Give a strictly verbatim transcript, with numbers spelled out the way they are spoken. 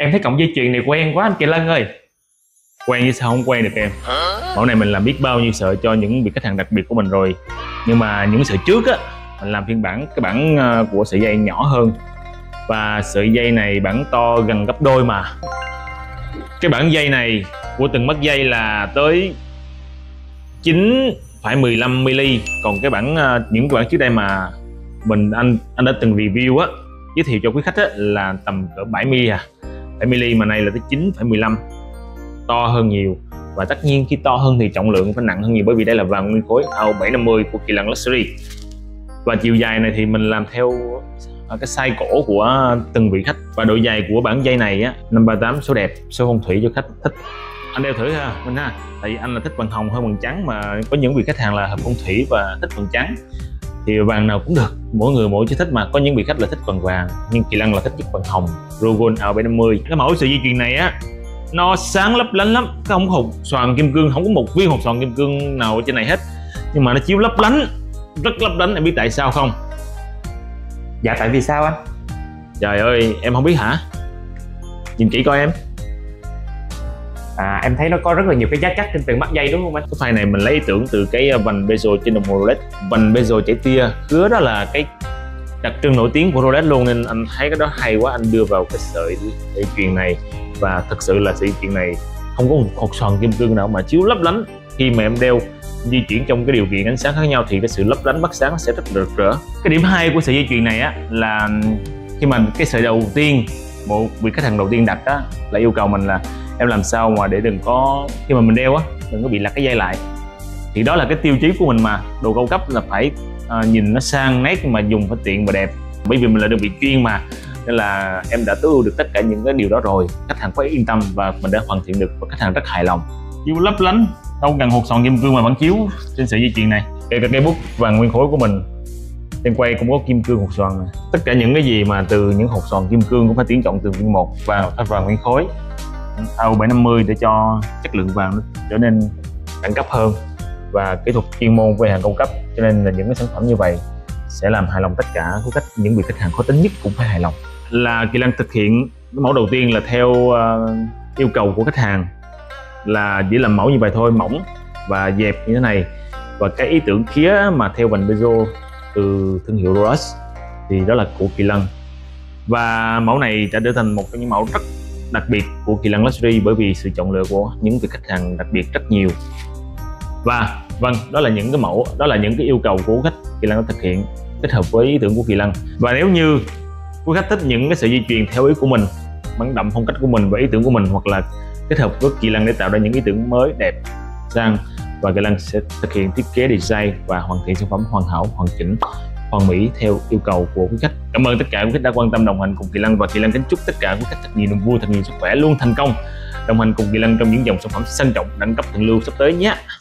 Em thấy cọng dây chuyền này quen quá anh Kỳ Lân ơi. Quen như sao không quen được em. Mẫu này mình làm biết bao nhiêu sợi cho những vị khách hàng đặc biệt của mình rồi. Nhưng mà những sợi trước á, mình làm phiên bản cái bản của sợi dây nhỏ hơn. Và sợi dây này bản to gần gấp đôi mà. Cái bản dây này của từng mắt dây là tới chín phẩy mười lăm mi-li. Còn cái bản những cái bản trước đây mà mình anh anh đã từng review á, giới thiệu cho quý khách á, là tầm cỡ bảy mi-li à. bảy mi-li mà này là tới chín phẩy mười lăm, to hơn nhiều. Và tất nhiên khi to hơn thì trọng lượng phải nặng hơn nhiều, bởi vì đây là vàng nguyên khối A O bảy năm mươi của Kỳ Lân Luxury. Và chiều dài này thì mình làm theo cái size cổ của từng vị khách. Và độ dài của bản dây này á, năm ba tám số đẹp, số phong thủy cho khách thích. Anh đeo thử ha mình ha, tại vì anh là thích vàng hồng hơn vàng trắng, mà có những vị khách hàng là hợp phong thủy và thích vàng trắng thì vàng nào cũng được, mỗi người mỗi sở thích. Mà có những vị khách là thích vàng vàng, nhưng Kỳ Lân là thích nhất vàng hồng Rogon A O bảy năm mươi. Cái mẫu sợi dây chuyền này á, nó sáng lấp lánh lắm, không có hột xoàn kim cương, không có một viên hột xoàn kim cương nào ở trên này hết, nhưng mà nó chiếu lấp lánh, rất lấp lánh. Em biết tại sao không? Dạ tại vì sao anh? Trời ơi, em không biết hả? Nhìn kỹ coi em. À, em thấy nó có rất là nhiều cái giá cắt trên từng mắt dây đúng không anh? Cái file này mình lấy ý tưởng từ cái vành bezel trên đồng hồ Rolex. Vành bezel chảy tia cứa đó là cái đặc trưng nổi tiếng của Rolex luôn, nên anh thấy cái đó hay quá, anh đưa vào cái sợi dây chuyền này. Và thật sự là sợi dây chuyền này không có một hột xoàn kim cương nào mà chiếu lấp lánh. Khi mà em đeo di chuyển trong cái điều kiện ánh sáng khác nhau thì cái sự lấp lánh bắt sáng nó sẽ rất rực rỡ. Cái điểm hay của sợi dây chuyền này á là khi mà cái sợi đầu tiên, một vị khách hàng đầu tiên đặt á, là yêu cầu mình là em làm sao mà để đừng có, khi mà mình đeo á, đừng có bị lặt cái dây lại. Thì đó là cái tiêu chí của mình mà, đồ cao cấp là phải à, nhìn nó sang nét mà dùng phải tiện và đẹp. Bởi vì mình là đơn vị chuyên mà, nên là em đã tối ưu được tất cả những cái điều đó rồi, khách hàng phải yên tâm và mình đã hoàn thiện được và khách hàng rất hài lòng. Chiếu lấp lánh, đâu cần hột xoàn kim cương mà vẫn chiếu trên sợi dây chuyền này. Kể cả cây bút vàng nguyên khối của mình, trên quay cũng có kim cương hột xoàn này. Tất cả những cái gì mà từ những hột xoàn kim cương cũng phải tuyển chọn từ viên một và vàng nguyên khối A O bảy năm mươi để cho chất lượng vàng nó trở nên đẳng cấp hơn và kỹ thuật chuyên môn về hàng cao cấp. Cho nên là những cái sản phẩm như vậy sẽ làm hài lòng tất cả của khách, những vị khách hàng khó tính nhất cũng phải hài lòng. Là Kỳ Lân thực hiện cái mẫu đầu tiên là theo uh, yêu cầu của khách hàng, là chỉ làm mẫu như vậy thôi, mỏng và dẹp như thế này. Và cái ý tưởng khía mà theo vành bezel từ thương hiệu Rolex thì đó là của Kỳ Lân. Và mẫu này đã trở thành một trong những mẫu rất đặc biệt của Kỳ Lân Luxury, bởi vì sự chọn lựa của những vị khách hàng đặc biệt rất nhiều. Và vâng, đó là những cái mẫu, đó là những cái yêu cầu của khách Kỳ Lân đã thực hiện kết hợp với ý tưởng của Kỳ Lân. Và nếu như quý khách thích những cái sợi dây chuyền theo ý của mình, mang đậm phong cách của mình và ý tưởng của mình, hoặc là kết hợp với Kỳ Lân để tạo ra những ý tưởng mới đẹp sang, và Kỳ Lân sẽ thực hiện thiết kế design và hoàn thiện sản phẩm hoàn hảo, hoàn chỉnh, hoàn mỹ theo yêu cầu của quý khách. Cảm ơn tất cả quý khách đã quan tâm đồng hành cùng Kỳ Lân, và Kỳ Lân kính chúc tất cả quý khách thật nhiều niềm vui, thật nhiều sức khỏe, luôn thành công đồng hành cùng Kỳ Lân trong những dòng sản phẩm sang trọng, đẳng cấp, thượng lưu sắp tới nhé.